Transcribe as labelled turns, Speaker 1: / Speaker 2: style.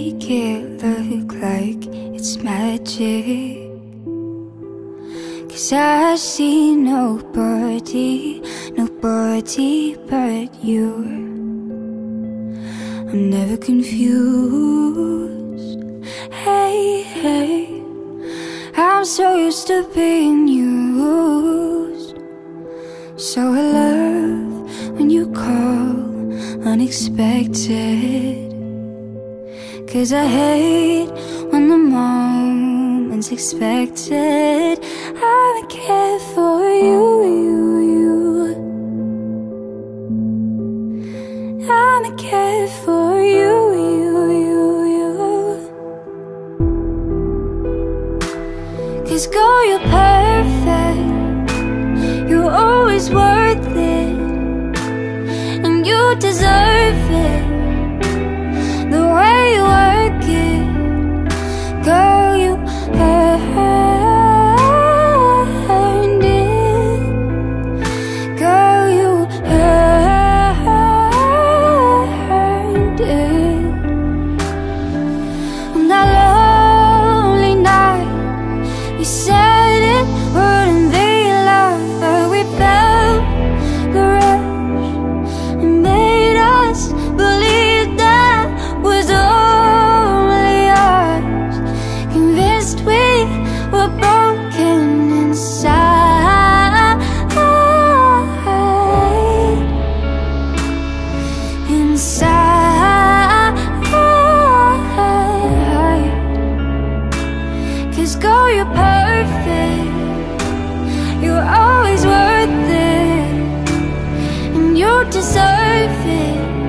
Speaker 1: make it look like it's magic. 'Cause I see nobody but you. I'm never confused. Hey, hey, I'm so used to being used. So I love when you call unexpected. 'Cause I hate when the moment's expected. I care for you, I care for you, you. 'Cause girl, you're perfect. You're always worth it, and you deserve it. The way you work it, girl, you earned it. Girl, you earned it. On that lonely night, we said it wouldn't be love, but we felt the rush and made us believe that was only ours. Convinced we were broken inside, inside. 'Cause girl, you're perfect. You're always worth it, and you deserve it.